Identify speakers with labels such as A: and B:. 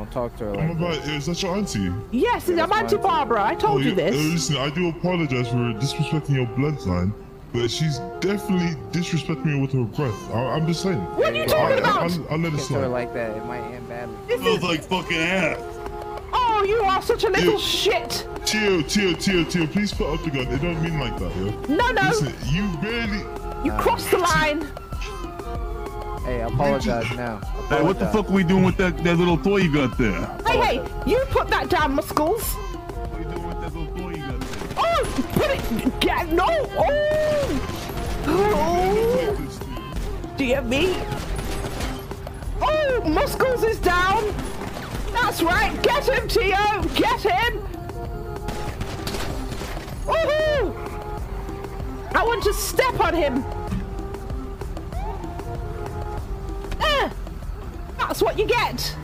A: Don't talk to her
B: I'm
A: like
B: about,
A: that.
B: is that your auntie?
C: Yes, I'm Auntie Barbara. I told you this.
B: Listen, I do apologize for disrespecting your bloodline, but she's definitely disrespecting me with her breath. I'm just saying.
C: What are you talking about?
B: I'll let it
A: Talk to her
B: slide.
A: like that. It might end badly.
C: This
D: Smells
C: is...
D: like fucking ass.
C: Oh, you are such a little shit.
B: Teo, please put up the gun. It don't mean like that, yo.
C: No.
B: Listen, you barely...
C: You crossed the line.
A: Hey, apologize now.
D: Hey, what the fuck are we doing with that little toy you got there?
C: Hey, you put that down, Muscles.
D: What are you doing with that little toy you got there?
C: Oh, put it. Get no. Oh. Dear me. Oh, Muscles is down. That's right. Get him, TEO. Get him. Woohoo! I want to step on him. That's what you get.